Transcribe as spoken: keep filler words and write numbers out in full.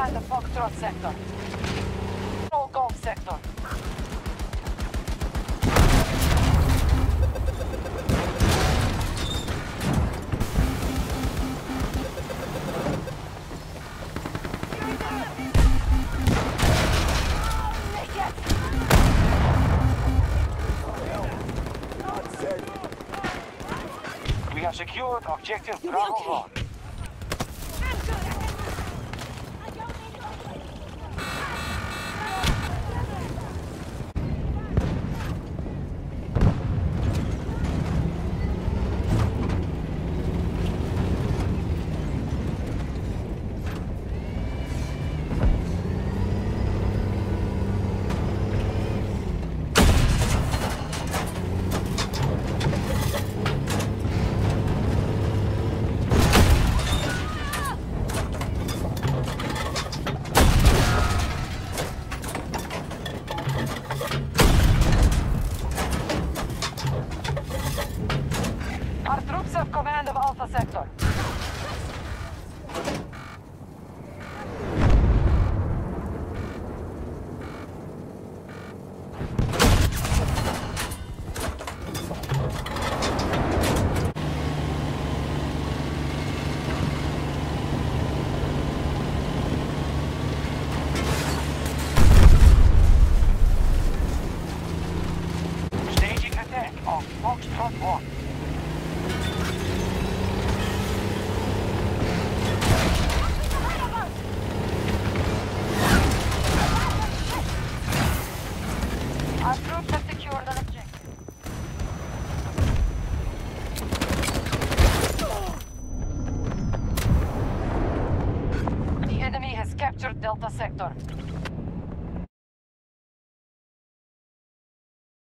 command the Foxtrot sector. Control Golf sector. We have secured objective Bravo one. Our troops have command of Alpha sector. Staging attack on Foxtrot one. Our troops have secured an objective. The enemy has captured Delta sector.